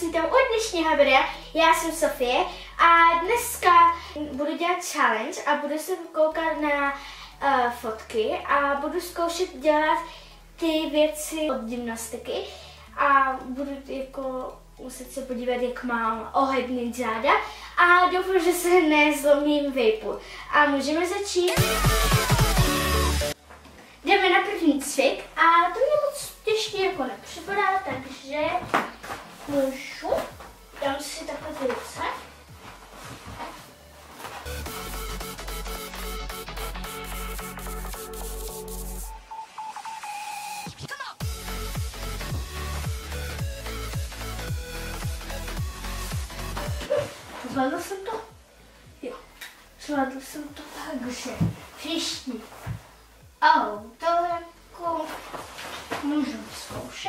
vás vítám u dnešního videa. Já jsem Sofie a dneska budu dělat challenge a budu se koukat na fotky a budu zkoušet dělat ty věci od gymnastiky a budu jako muset se podívat, jak mám ohebnit záda a doufám, že se nezlomím vejpu. A můžeme začít. Jdeme na první cvik a to mě moc těžké jako nepřipadá, takže můžu. Dám si takhle ty ruce. Zvládl jsem to? Jo, zvládl jsem to, takže všichni. To jako můžu zkoušet.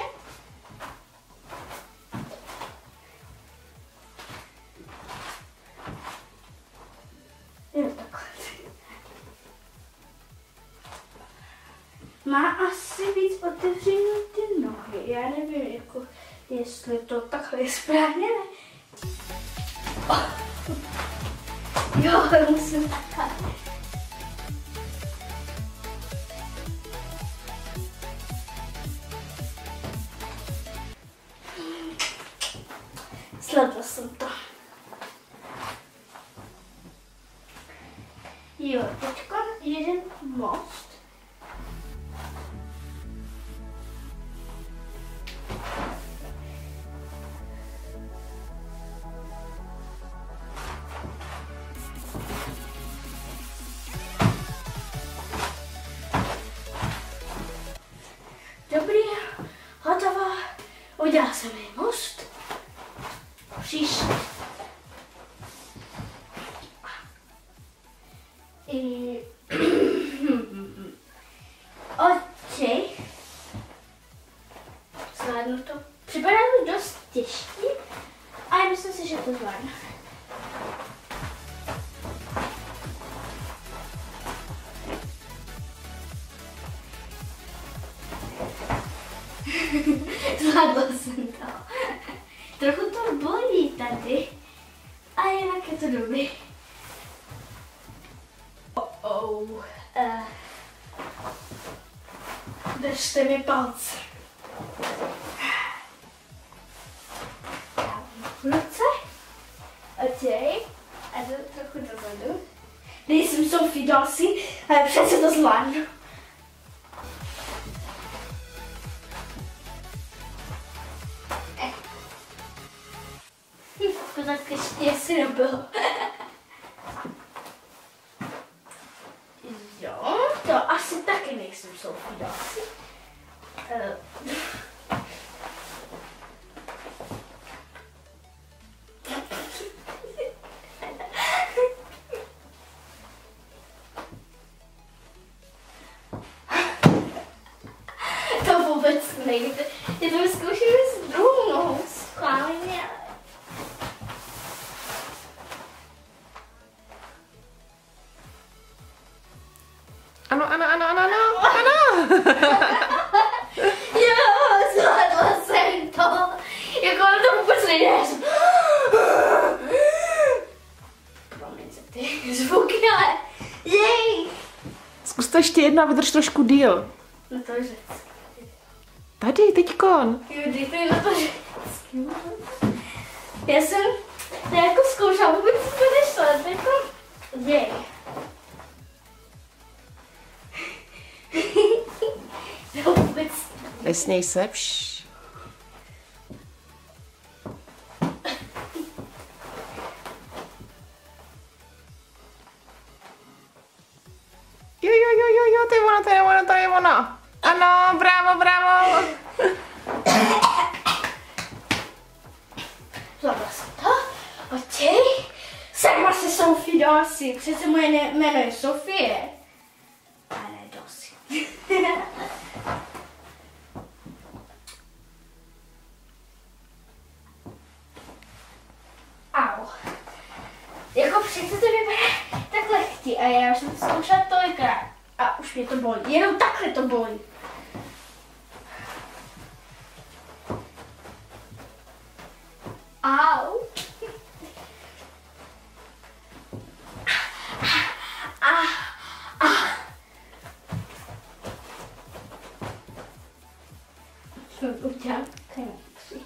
Jo, takhle. Má asi víc otevřený ty nohy. Já nevím, jako, jestli to takhle je správně, ne? Jo, musím takhle. Zvládla jsem to. Jo, teďka jeden most. Dobrý, hotová. Udělala jsem jí most. Příště. Oči. Zvládnu to. Připadá to dost těžký, ale myslím si, že to zvládnu. Zvládla jsem to. Trochu to bolí tady, a jinak je to dobrý. Držte mi palce. Ruce. OK. A jdu trochu dozadu. Nejsem Sophie Dawson, ale přece to zvládnu. To tak ještě asi nebylo. Jo, to asi taky nejsem Sophie Dawson. To vůbec nejde. Já to vyzkouším s druhou nohou schválně. Ano. Jo, zvládla jsem to. Jako to vůbec nejde. Promiňte ty zvuky, ale jej. Zkus to ještě jedno a vydrž trošku díl. No to řecky. Tady, teďkon. Jo, dejte na to řecky. Já jsem to jako zkoušela, vůbec to nešlo, to jako jej. To vůbec. Nesměj se. Jo, to je ono. Ano, bravo. Zvládla jsem to. OK. Jsem asi Sophie Dawson. Přece moje jméno je Sofie. A ne Dawson. Au. Jako přece to vypadá tak lehký a já už jsem to zkoušela tolikrát. A už mě to bolí. Jenom takhle to bolí. Au. Udělám kremci.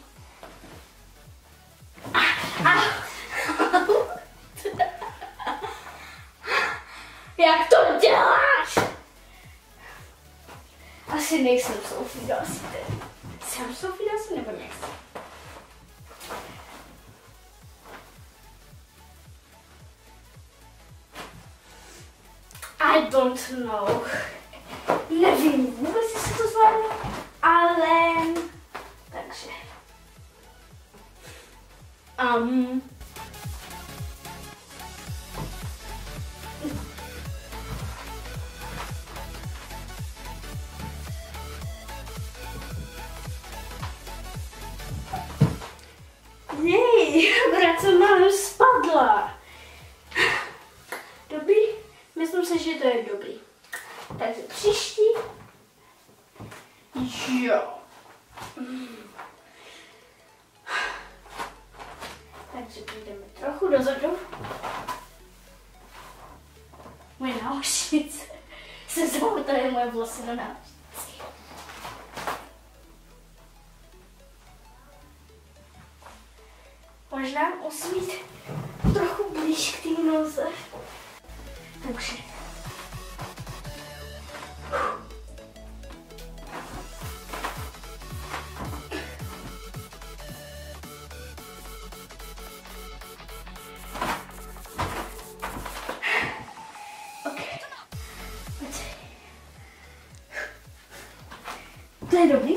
Jak to děláš? Asi nejsem Sophie Dawson. Jsem Sophie Dawson nebo nejsem? I don't know. Nevím vůbec, jestli to zvládnu, ale... Takže... Jej, akorát jsem málem spadla. Dobrý? Myslím si, že to je dobrý. Takže příští. Jo. Takže půjdeme trochu dozadu. Moje náušnice. Se zamotaly moje vlasy do náušnice. Možná musím jít trochu blíž k té noze. Takže. To je dobrý.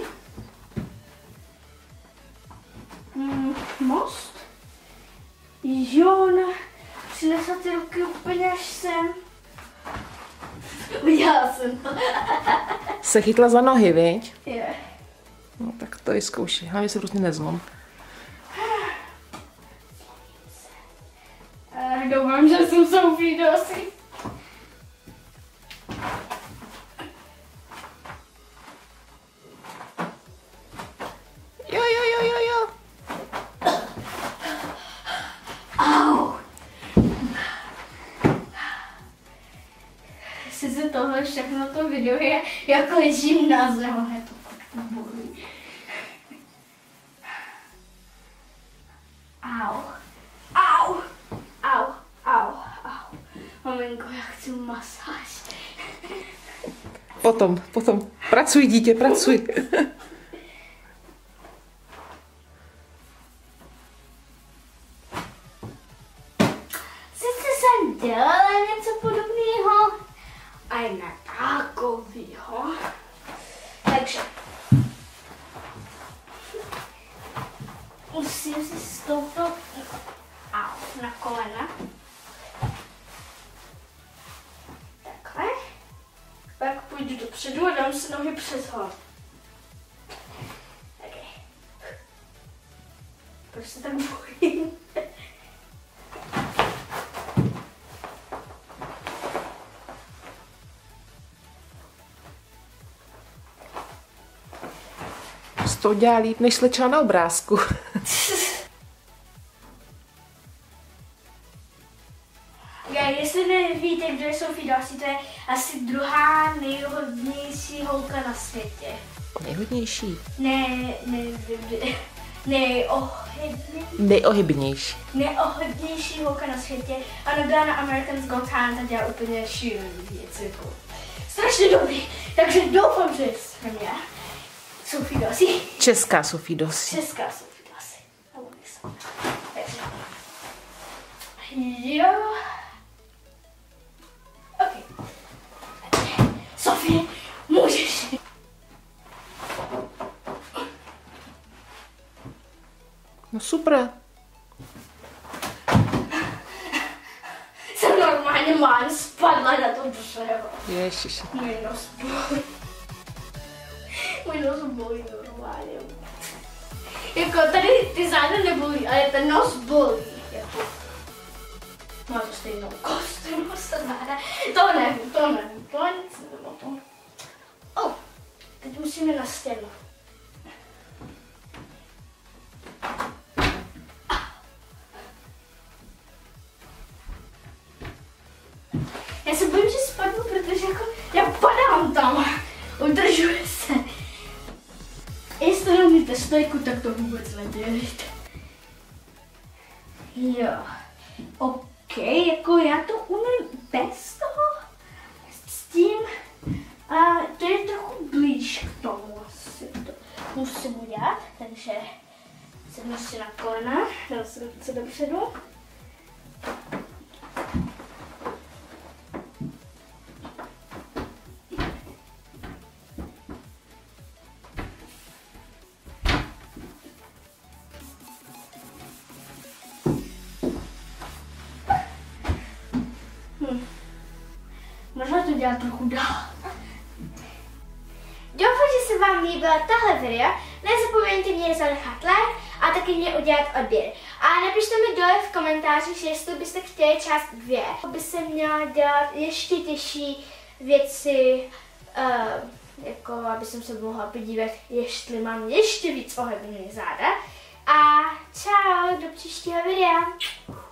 Most? Jo, ne. Přinesla ty ruky úplně až sem. Udělala jsem to. Se chytla za nohy, viď? Je. No tak to vyzkouši, hlavně se prostě nezlom. Doufám, že jsem Sophie Dawson. Jo. Au. Sice tohle všechno to video je, jak ležím na zemi, ale to fakt bolí. Au. Maminko, já chci masáž. Potom. Pracuj, dítě, pracuj. Sice jsem dělala něco podobného, a ne takového. Takže musím si stoupnout na kolena. Takhle. Pak půjdu dopředu a dám si nohy přes hlavu. Okay. Proč se tak bojím? To dělá líp, než slečna na obrázku. Jestli nevíte, kdo je Sophie Dawson, to je asi druhá nejhodnější holka na světě. Nejhodnější. Nejohybnější holka na světě. Ona byla na American's Got Talent a dělá úplně šílený věci. Jako. Strašně dobrý. Takže doufám, že jsem já. Sophie Dawson. Česká Sophie Dawson. Takže. Jo. OK. Sophie, můžeš. No super. Jsem normálně málem spadla na to dřevo. Ježiši. Můj nos bolí normálně. Jako tady ty záda nebolí, ale ten nos bolí. Jako. Má to stejnou kost, záda. To nevím. To nic nevím o tom. Teď musíme na stěnu. máte stojku, tak to vůbec nedělejte. Jo. OK, jako já to umím bez toho, s tím, a to je trochu blíž k tomu, asi to musím udělat, takže sednu si na kolena, dal jsem ruce dopředu. Možná to dělat trochu dál. Doufám, že se vám líbilo tohle video. Nezapomeňte mě zanechat like a taky mě udělat odběr. A napište mi dole v komentářích, jestli byste chtěli část 2. By se měla dělat ještě těžší věci, jako aby jsem se mohla podívat, jestli mám ještě víc ohebený záda. A čau, do příštího videa.